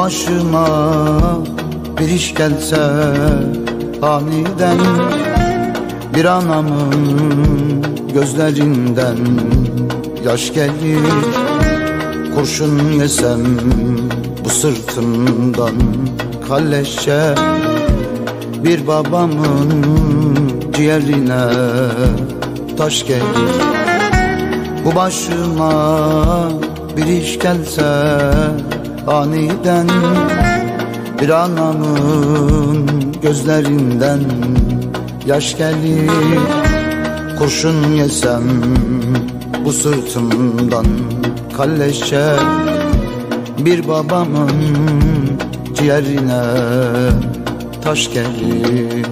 başıma bir iş gelse aniden, bir anamın gözlerinden yaş gelir. Kurşun yesem bu sırtımdan kalleşçe, bir babamın ciğerine taş gelir. Bu başıma bir iş gelse aniden, bir anamın gözlerinden yaş gelir. Kurşun yesem bu sırtımdan kalleşçe, bir babamın ciğerine taş gelir.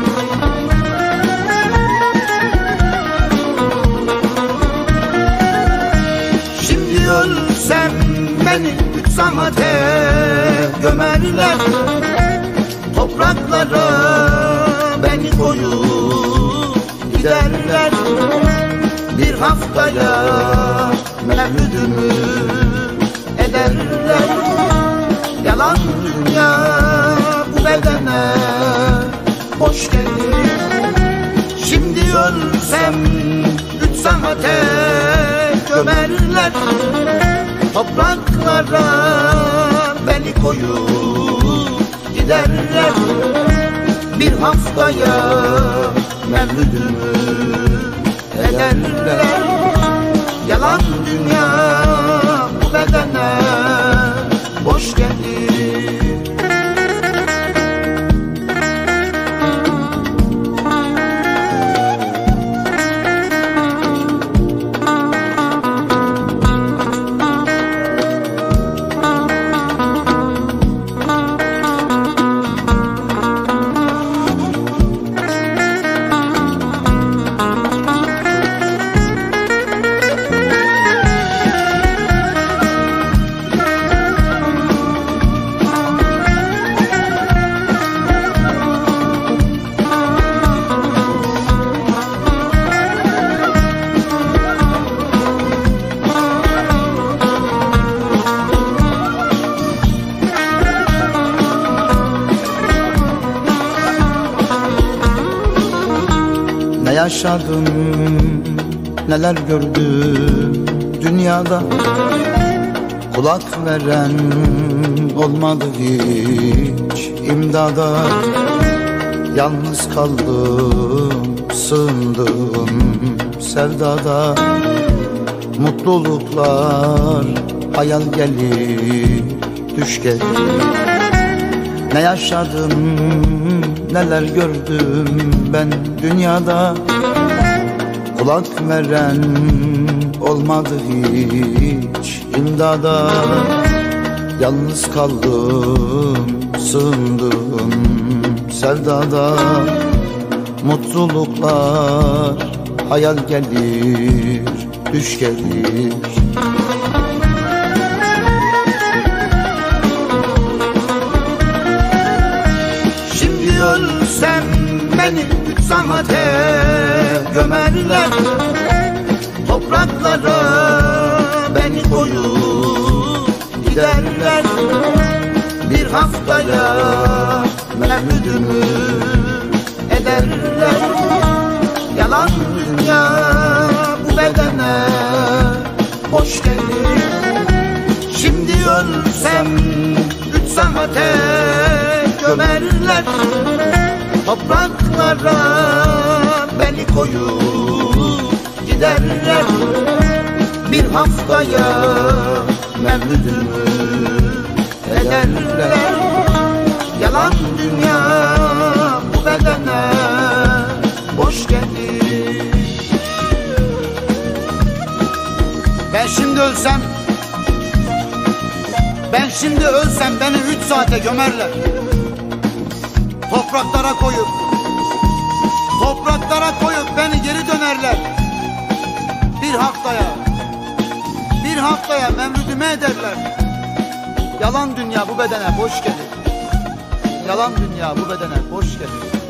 Şimdi ölsem beni 3 saate gömerler, topraklara beni koyup giderler. Bir haftaya mevlüdümü ederler. Yalan dünya bu bedene hoş gelir. Şimdi ölsem 3 saate gömerler, topraklara beni koyup giderler. Bir haftaya mevlüdümü ederler. Yalan dünya bu bedene boş gelir. Ne yaşadım, neler gördüm dünyada, kulak veren olmadı hiç imdada. Yalnız kaldım, sığındım sevdada. Mutluluklar hayal gelir, düş gelir. Ne yaşadım, neler gördüm ben dünyada, kulak veren olmadı hiç imdada. Yalnız kaldım, sığındım sevdada. Mutluluklar hayal gelir, düş gelir. Ölsem beni 3 saate gömerler, topraklara beni koyup giderler. Bir haftaya mevlüdümü ederler. Yalan dünya bu bedene hoş gelir. Şimdi ölsem 3 saate gömerler, topraklara beni koyup giderler. Bir haftaya mevlüdümü ederler. Yalan dünya bu bedene boş gelir. Ben şimdi ölsem beni 3 saate gömerler, topraklara koyup beni geri dönerler. Bir haftaya mevlüdüme ederler. Yalan dünya bu bedene boş gelir. Yalan dünya bu bedene boş gelir.